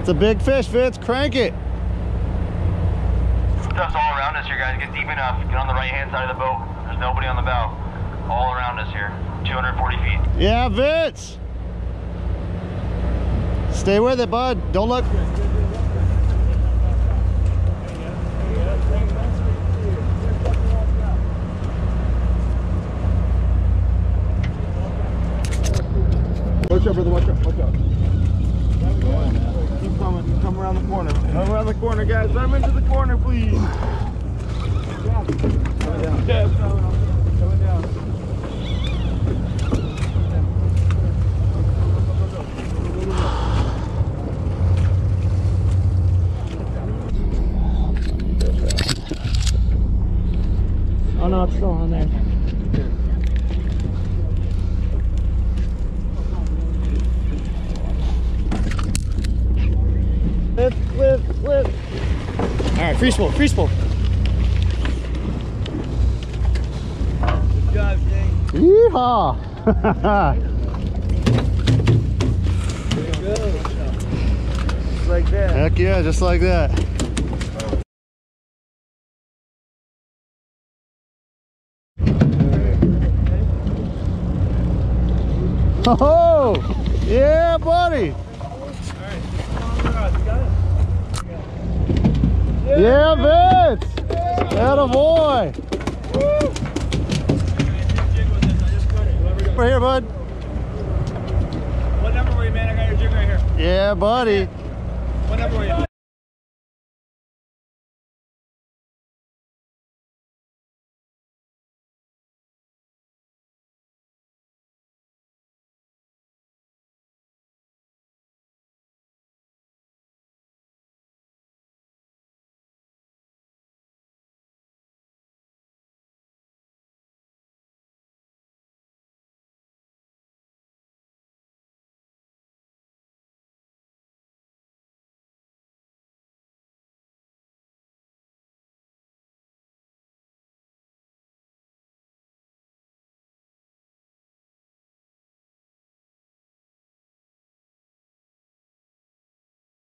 It's a big fish, Fitz. Crank it. Stuff's all around us here, guys. Get deep enough. Get on the right-hand side of the boat. There's nobody on the bow. All around us here. 240 feet. Yeah, Fitz. Stay with it, bud. Don't look. Watch out, brother. Watch out. Watch out. Keep coming. Come around the corner. Come around the corner, guys. Let him into the corner, please. Coming down. Yeah, coming down. Oh no, it's still on there. Lift. All right, free spool, free spool. Good job, Jake. Yeehaw! There you go. Just like that. Heck yeah, just like that. Oh, yeah, buddy. Yeah, Vince. Atta boy. Right here, bud. What number were you, man? I got your jig right here. Yeah, buddy. What number were you?